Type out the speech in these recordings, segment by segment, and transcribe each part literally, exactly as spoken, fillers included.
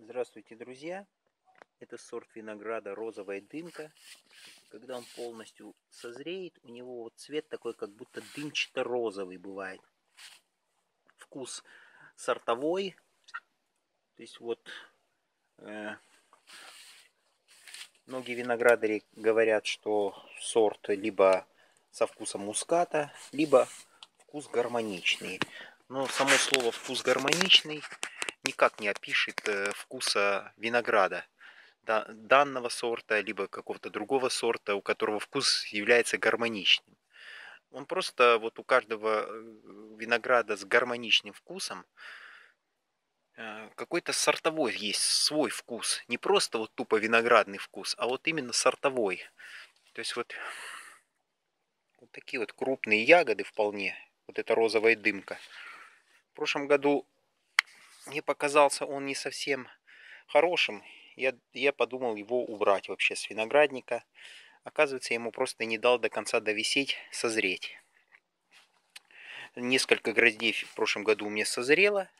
Здравствуйте, друзья! Это сорт винограда розовая дымка. Когда он полностью созреет, у него вот цвет такой, как будто дымчато-розовый бывает. Вкус сортовой. То есть вот э, многие виноградари говорят, что сорт либо со вкусом муската, либо вкус гармоничный. Но само слово вкус гармоничный никак не опишет э, вкуса винограда данного сорта, либо какого-то другого сорта, у которого вкус является гармоничным. Он просто, вот у каждого винограда с гармоничным вкусом какой-то сортовой есть свой вкус. Не просто вот тупо виноградный вкус, а вот именно сортовой. То есть вот, вот такие вот крупные ягоды вполне. Вот эта розовая дымка. В прошлом году мне показался он не совсем хорошим. Я, я подумал его убрать вообще с виноградника. Оказывается, я ему просто не дал до конца довисеть, созреть. Несколько гроздей в прошлом году у меня созрело.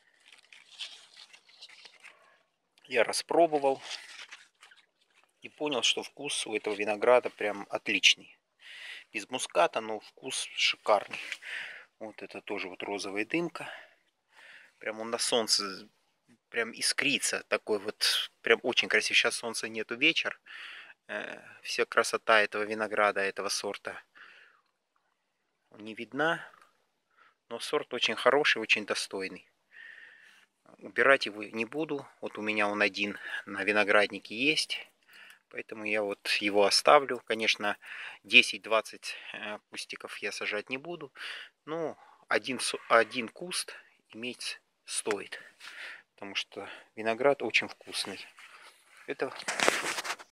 Я распробовал и понял, что вкус у этого винограда прям отличный. Без муската, но вкус шикарный. Вот это тоже вот розовая дымка. Прям он на солнце прям искрится. Такой вот, прям очень красивый. Сейчас солнца нету, вечер. Вся красота этого винограда, этого сорта не видна. Но сорт очень хороший, очень достойный. Убирать его не буду. Вот у меня он один на винограднике есть. Поэтому я вот его оставлю. Конечно, десять-двадцать кустиков я сажать не буду. Но один, один куст иметь стоит. Потому что виноград очень вкусный. Это